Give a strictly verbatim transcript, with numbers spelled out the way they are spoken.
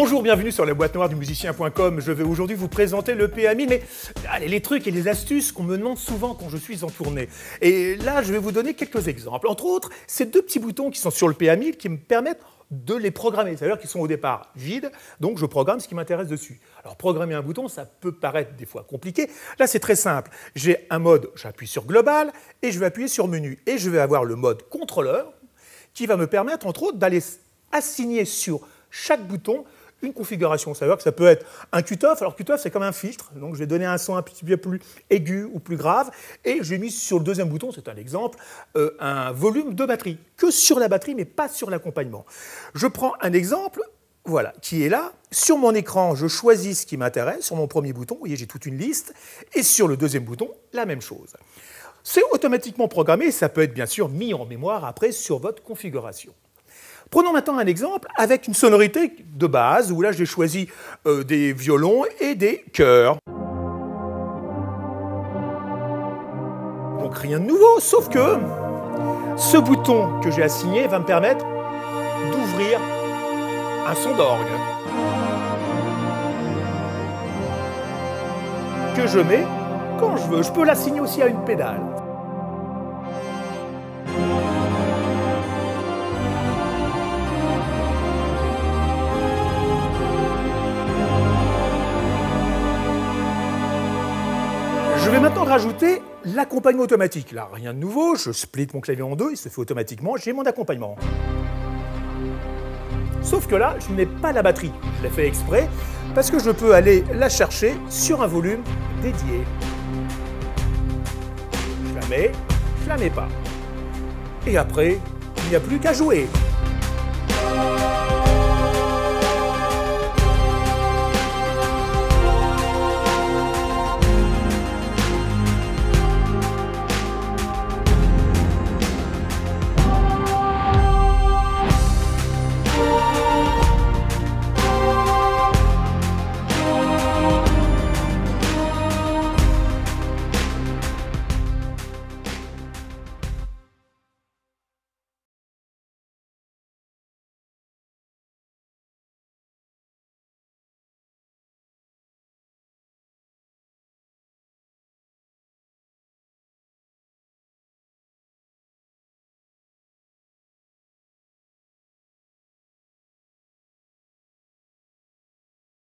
Bonjour, bienvenue sur la boîte noire du musicien point com. Je vais aujourd'hui vous présenter le P A mille, mais allez, les trucs et les astuces qu'on me demande souvent quand je suis en tournée. Et là, je vais vous donner quelques exemples. Entre autres, ces deux petits boutons qui sont sur le P A mille qui me permettent de les programmer, c'est-à-dire qu'ils sont au départ vides, donc je programme ce qui m'intéresse dessus. Alors programmer un bouton, ça peut paraître des fois compliqué. Là, c'est très simple. J'ai un mode, j'appuie sur Global, et je vais appuyer sur Menu. Et je vais avoir le mode contrôleur, qui va me permettre, entre autres, d'aller assigner sur chaque bouton une configuration. C'est-à-dire que ça peut être un cut-off. Alors cut-off, c'est comme un filtre. Donc je vais donner un son un petit peu plus aigu ou plus grave. Et j'ai mis sur le deuxième bouton, c'est un exemple, euh, un volume de batterie. Que sur la batterie, mais pas sur l'accompagnement. Je prends un exemple, voilà, qui est là. Sur mon écran, je choisis ce qui m'intéresse. Sur mon premier bouton, vous voyez, j'ai toute une liste. Et sur le deuxième bouton, la même chose. C'est automatiquement programmé. Ça peut être bien sûr mis en mémoire après sur votre configuration. Prenons maintenant un exemple avec une sonorité de base, où là j'ai choisi euh, des violons et des chœurs. Donc rien de nouveau, sauf que ce bouton que j'ai assigné va me permettre d'ouvrir un son d'orgue que je mets quand je veux. Je peux l'assigner aussi à une pédale. Je vais maintenant rajouter l'accompagnement automatique. Là, rien de nouveau, je split mon clavier en deux, il se fait automatiquement, j'ai mon accompagnement. Sauf que là, je ne mets pas la batterie. Je l'ai fait exprès, parce que je peux aller la chercher sur un volume dédié. Je la mets, je la mets pas. Et après, il n'y a plus qu'à jouer.